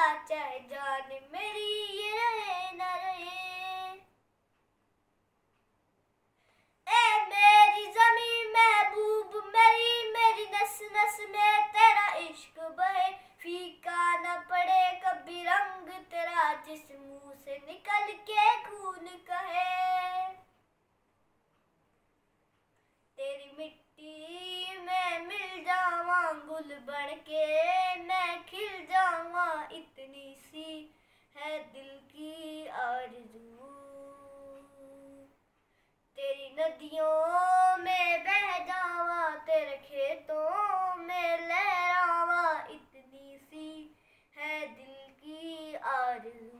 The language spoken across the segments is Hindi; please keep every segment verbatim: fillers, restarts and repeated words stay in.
चाहे जान मेरी ये रहे न रहे। ए मेरी ज़मीं महबूब मेरी, मेरी नस नस में तेरा इश्क बहे, फीका न पड़े कभी रंग तेरा जिस मुंह से निकल के खून कहे। तेरी मिट्टी में मिल जावा गुल बन के, मैं खिल जावा इतनी सी है दिल की आरज़ू। तेरी नदियों में बह जावा, तेरे खेतों में लहरावा इतनी सी है दिल की आरज़ू।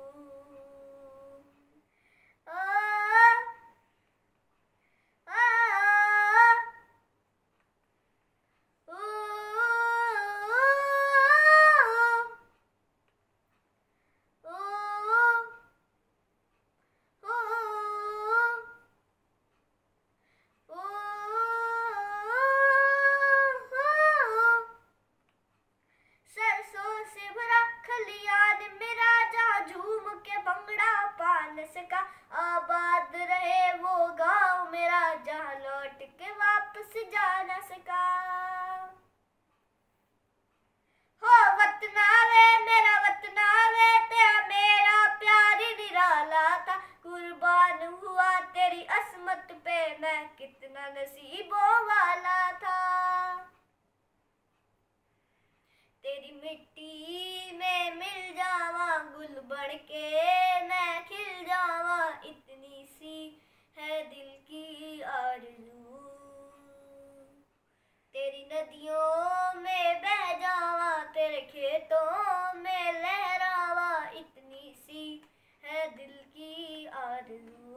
सका आबाद रहे वो गांव मेरा, जहां लौट के वापस जा न सका। हो वतन आवे मेरा वतन आवे, तेरा मेरा प्यार निराला था, कुर्बान हुआ तेरी असमत पे मैं कितना नसीबों वाला था। तेरी मिट्टी में मिल जावा गुल बन के, मैं खिल जावा इतनी सी है दिल की आरज़ू। तेरी नदियों में बह जावा, तेरे खेतों में लहरावा इतनी सी है दिल की आरज़ू।